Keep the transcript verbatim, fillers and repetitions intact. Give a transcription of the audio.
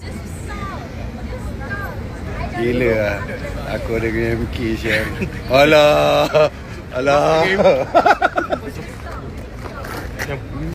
Gila lah. Aku ada game key sial. Alah. Alah.